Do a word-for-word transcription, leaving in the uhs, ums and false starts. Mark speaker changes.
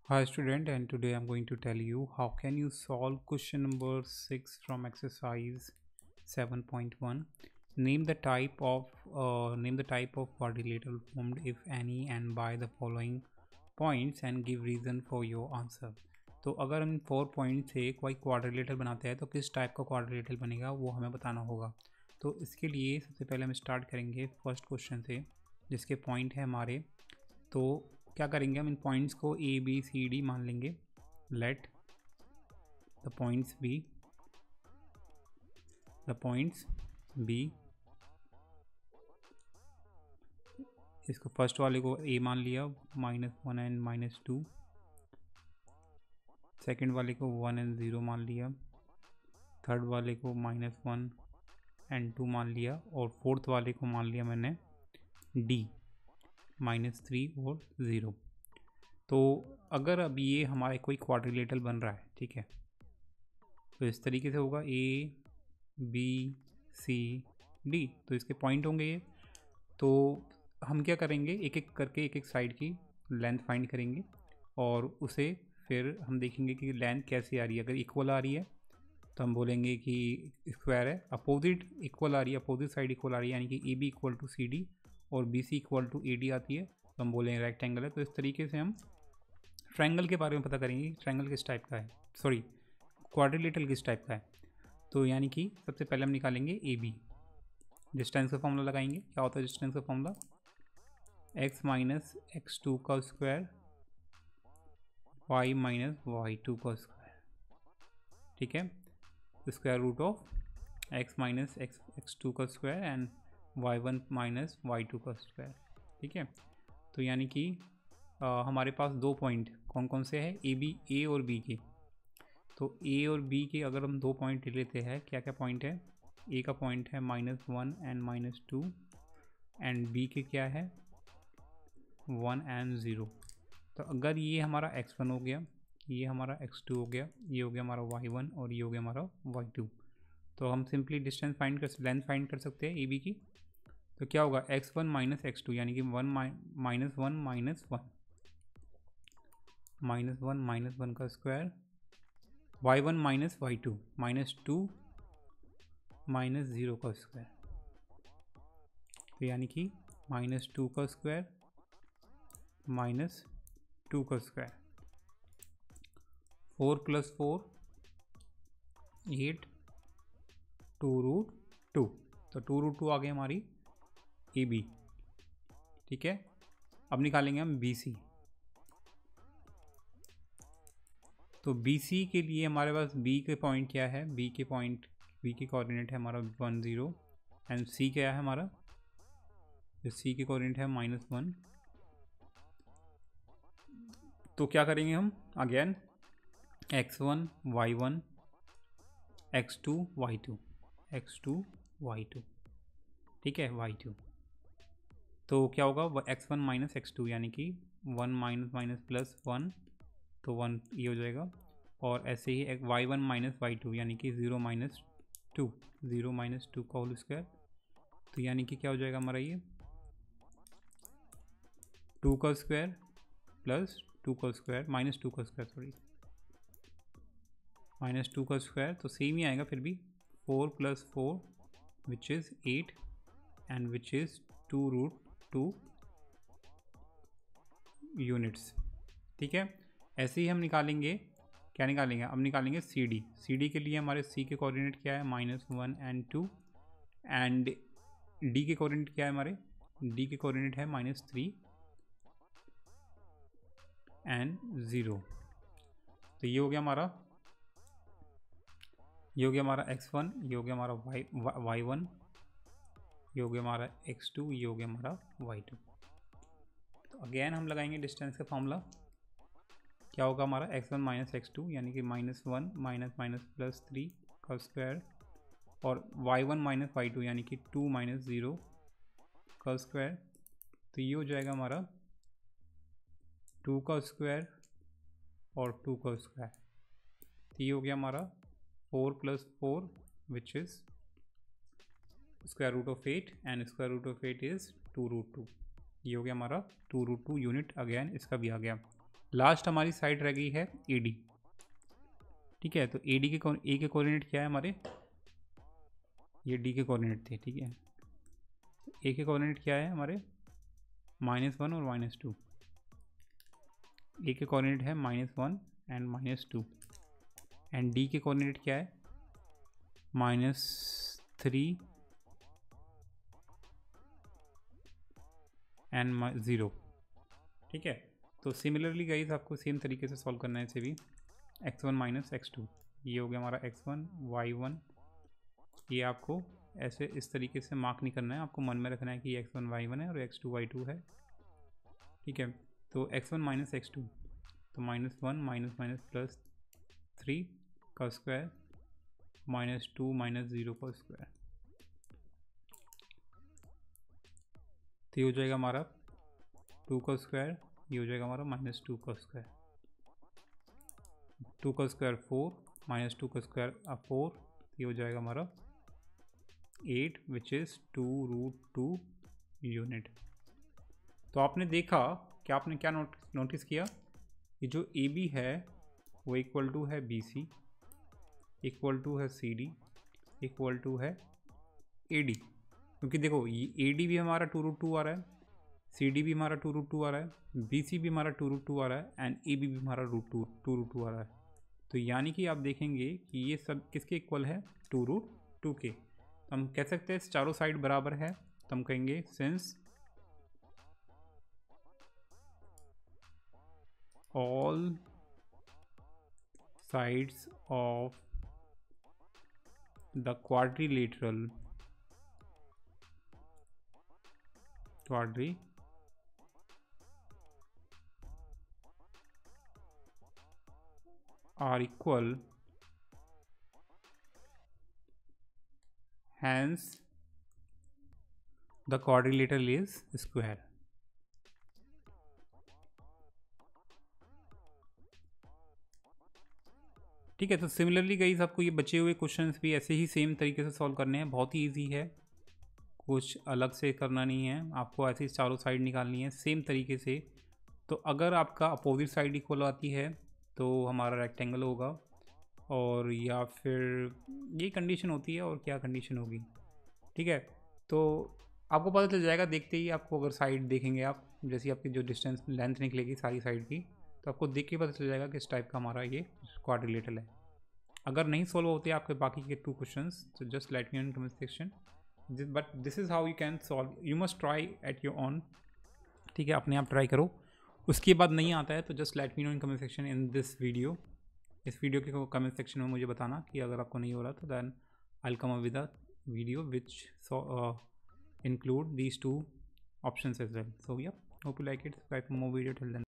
Speaker 1: Hi student, and today I'm going to tell you how can you solve question number six from exercise seven point one. Name the type of uh, name the type of quadrilateral formed if any and by the following points and give reason for your answer. तो अगर हम four point से कोई quadrilateral बनाते हैं तो किस type का क्वाड्रिलेटरल बनेगा वो हमें बताना होगा। तो इसके लिए सबसे पहले हम स्टार्ट करेंगे फर्स्ट क्वेश्चन से जिसके पॉइंट है हमारे। तो क्या करेंगे हम इन पॉइंट्स को ए बी सी डी मान लेंगे। Let the points be the points be इसको फर्स्ट वाले को ए मान लिया, minus one and minus two. Second वाले को वन एंड ज़ीरो मान लिया। थर्ड वाले को माइनस वन एंड टू मान लिया। और फोर्थ वाले को मान लिया मैंने डी, माइनस थ्री और ज़ीरो। तो अगर अब ये हमारे कोई क्वाड्रिलेटरल बन रहा है, ठीक है, तो इस तरीके से होगा ए बी सी डी। तो इसके पॉइंट होंगे ये। तो हम क्या करेंगे, एक एक करके एक एक साइड की लेंथ फाइंड करेंगे और उसे फिर हम देखेंगे कि लेंथ कैसे आ रही है। अगर इक्वल आ रही है तो हम बोलेंगे कि स्क्वायर है। अपोजिट इक्वल आ रही है, अपोजिट साइड इक्वल आ रही है, यानी कि A B equal to C D और B C equal to A D आती है तो हम बोलेंगे रेक्टेंगल है। तो इस तरीके से हम ट्रायंगल के बारे में पता करेंगे, ट्रायंगल किस टाइप का है, सॉरी क्वाड्रिलेटरल किस टाइप का है। तो यानी कि सबसे पहले हम निकालेंगे ए बी। डिस्टेंस का फॉर्मूला लगाएंगे। क्या होता है डिस्टेंस का formula? X minus x two का square y minus y two का स्क्वायर, ठीक है। Square root of x minus x x two का square and y one minus y two का स्क्वायर, ठीक है। तो यानी कि आ, हमारे पास दो पॉइंट कौन कौन से हैं, ए बी, ए और बी के। तो ए और बी के अगर हम दो पॉइंट ले लेते हैं, क्या क्या पॉइंट है? ए का पॉइंट है minus one and minus two and B के क्या है वन एंड ज़ीरो। तो अगर ये हमारा एक्स वन हो गया, ये हमारा एक्स टू हो गया, ये हो गया हमारा वाई वन और ये हो गया हमारा वाई टू। तो हम सिंपली डिस्टेंस फाइंड कर लेंथ फाइंड कर सकते हैं ए बी की। तो क्या होगा x one minus x two, यानी कि one minus one minus one minus one minus one का square, y one minus y two minus two minus zero का स्क्वायर, तो यानी कि माइनस टू का स्क्वायर माइनस टू का square. Four plus four eight, two root two. तो two root two आ गई हमारी ए बी, ठीक है। अब निकालेंगे हम बी सी। तो बी सी के लिए हमारे पास बी के पॉइंट क्या है, बी के पॉइंट बी के कोऑर्डिनेट है हमारा वन ज़ीरो एंड सी क्या है हमारा, जो सी के कोऑर्डिनेट है माइनस वन। तो क्या करेंगे हम again x one y one x two y two x two y two, ठीक है, वाई टू। तो क्या होगा x one minus x two, यानी कि one minus minus plus one, तो वन ये हो जाएगा। और ऐसे ही एक y one minus y two, यानी कि zero minus two, zero minus two का होल स्क्वायर। तो यानी कि क्या हो जाएगा हमारा ये टू का स्क्वायर प्लस टू का स्क्वायर माइनस टू का स्क्वायर, सॉरी माइनस टू का स्क्वायर। तो सेम ही आएगा फिर भी, four plus four which is eight and which is two root two units, ठीक है। ऐसे ही हम निकालेंगे, क्या निकालेंगे, अब निकालेंगे सी डी। सी डी के लिए हमारे सी के कोऑर्डिनेट क्या है minus one and two and D के कोऑर्डिनेट क्या है हमारे, डी के कोऑर्डिनेट है माइनस थ्री एंड ज़ीरो। तो ये हो गया हमारा ये हो गया हमारा एक्स वन, ये हो गया हमारा वाई वाई वन, ये हो गया हमारा एक्स टू, ये हो गया हमारा वाई टू। तो अगेन हम लगाएंगे डिस्टेंस का फॉर्मूला। क्या होगा हमारा x one minus x two, यानी कि minus one minus minus plus three का स्क्वायर और y one minus y two, यानी कि टू माइनस ज़ीरो का स्क्वायर। तो ये हो जाएगा हमारा टू का स्क्वायर और टू का स्क्वायर। तो ये हो गया हमारा four plus four which is square root of eight and square root of eight is two root two. ये हो गया हमारा two root two unit. Again इसका भी आ गया। लास्ट हमारी साइड रह गई है ए डी। ठीक है, तो ए डी के ए के कोऑर्डिनेट क्या है हमारे, ये डी के कोऑर्डिनेट थे। ठीक है, ए के कोऑर्डिनेट क्या है हमारे, माइनस वन और माइनस टू। ए के कोऑर्डिनेट है minus one and minus two, and D के कोऑर्डिनेट क्या है, माइनस थ्री एंड ज़ीरो। ठीक है, तो सिमिलरली गाइस आपको सेम तरीके से सॉल्व करना है इसे भी। X one minus x two, ये हो गया हमारा एक्स वन वाई वन। ये आपको ऐसे इस तरीके से मार्क नहीं करना है, आपको मन में रखना है कि एक्स वन वाई वन है और एक्स टू वाई टू है। ठीक है, तो x one minus x two, तो minus one minus minus plus three का square minus two minus zero का स्क्वायर। तो ये हो जाएगा हमारा टू का स्क्वायर, ये हो जाएगा हमारा माइनस टू का स्क्वायर। टू का स्क्वायर फोर, माइनस टू का स्क्वायर फोर, ये हो जाएगा हमारा eight which is two root two unit. तो आपने देखा कि आपने क्या नोट नोटिस किया, ये जो ए बी है वो इक्वल टू है बी सी, इक्वल टू है सी डी, इक्वल टू है ए डी। क्योंकि देखो ये ए डी भी हमारा टू रूट टू आ रहा है, सी डी भी हमारा टू रूट टू आ रहा है, बी सी भी हमारा टू रूट टू आ रहा है, एंड ए बी भी हमारा root two two root two आ रहा है। तो यानी कि आप देखेंगे कि ये सब किसके इक्वल है, टू रूट टू के। तो हम कह सकते हैं चारों साइड बराबर है, तो हम कहेंगे since all sides of the quadrilateral quadri are equal, hence the quadrilateral is square। ठीक है, तो सिमिलरली गाइस आपको ये बचे हुए क्वेश्चंस भी ऐसे ही सेम तरीके से सॉल्व करने हैं, बहुत ही इजी है, कुछ अलग से करना नहीं है, आपको ऐसे ही चारों साइड निकालनी है सेम तरीके से। तो अगर आपका अपोजिट साइड इक्वल आती है तो हमारा रेक्टेंगल होगा, और या फिर ये कंडीशन होती है, और क्या कंडीशन होगी। ठीक है, तो आपको पता चल जाएगा देखते ही, आपको अगर साइड देखेंगे आप, जैसी आपकी जो डिस्टेंस लेंथ निकलेगी सारी साइड की, तो आपको देख के पता चल जाएगा कि इस टाइप का हमारा ये क्वाड्रिलेटरल है। अगर नहीं सॉल्व होते आपके बाकी के टू क्वेश्चंस, तो just let me know in comment section, but this is how you can solve, you must try at your own. ठीक है, अपने आप ट्राई करो, उसके बाद नहीं आता है तो just let me know in comment section in this video. इस वीडियो के कमेंट सेक्शन में मुझे बताना कि अगर आपको नहीं हो रहा तो then I will come up with a video which include these two options as well. So yeah, hope you like it. Subscribe for more video. Till then.